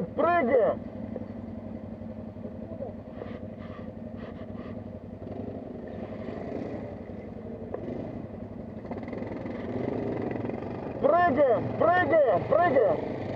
Вперед, прыгаем! Прыгаем, прыгаем, прыгаем!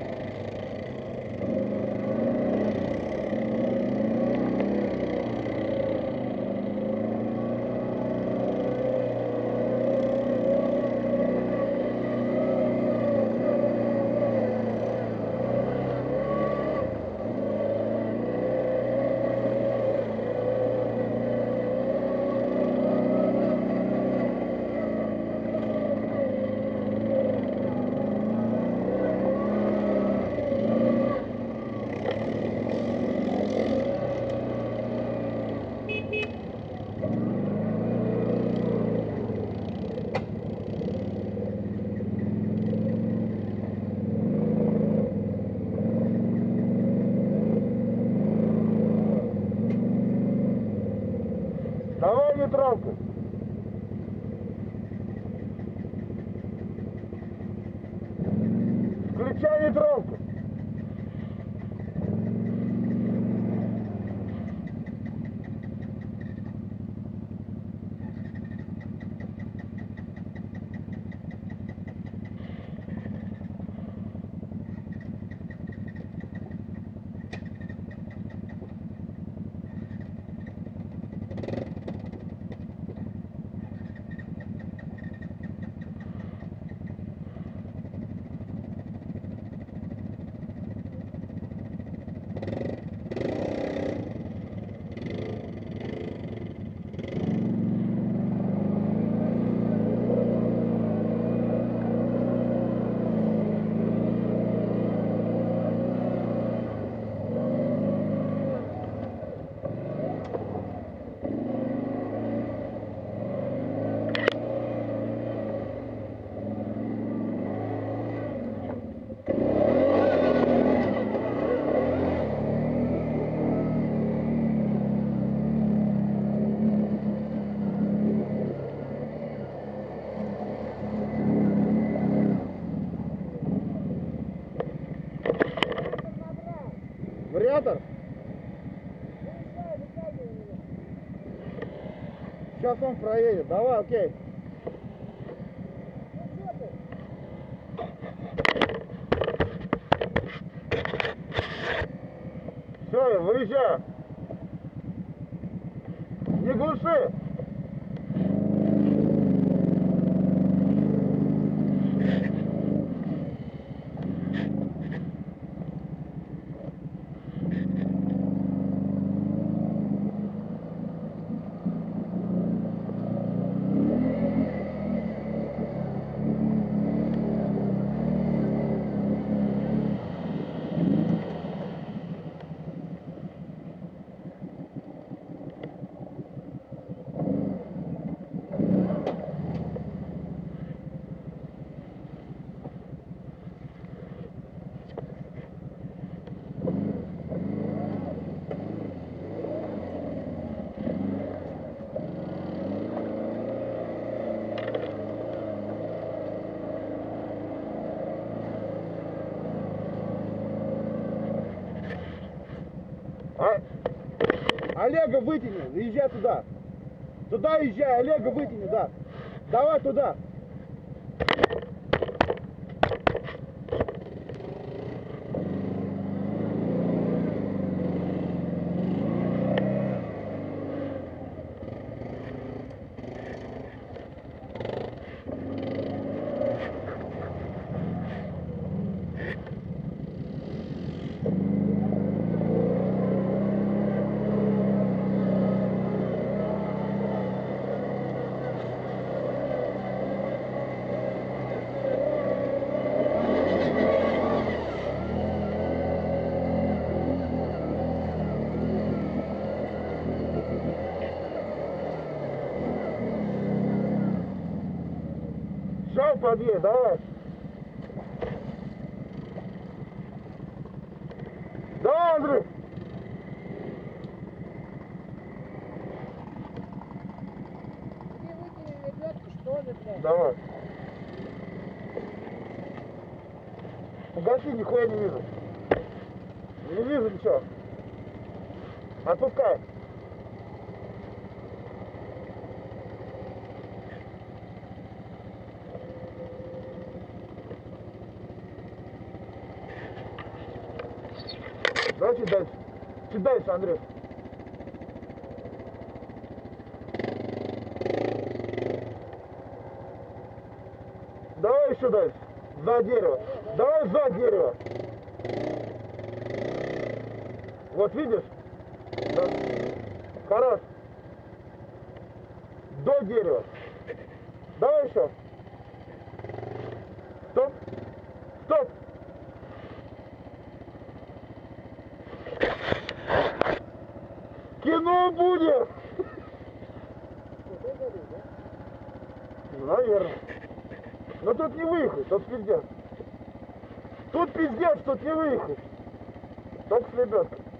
Давай нейтралку. Включай нейтралку. Вариатор? Сейчас он проедет. Давай, окей. Все, выезжаю. Не глуши. Олега вытяни, езжай туда. Туда езжай, Олега вытяни, да. Давай туда. Шаг подъедь, давай. Давай, Андрей. Ты выкинь лебедку, что ли, блядь? Давай. Погаси, нихуя не вижу. Не вижу ничего. Отпускай. Давай чуть дальше. Чуть дальше, Андрей. Давай еще дальше. За дерево. Давай за дерево. Вот видишь? Да. Хорош. До дерева. Давай еще. Стоп. Стоп. Кино будет. Наверное. Но тут не выехать, тут пиздец. Тут пиздец, тут не выехать. Только с лебедкой.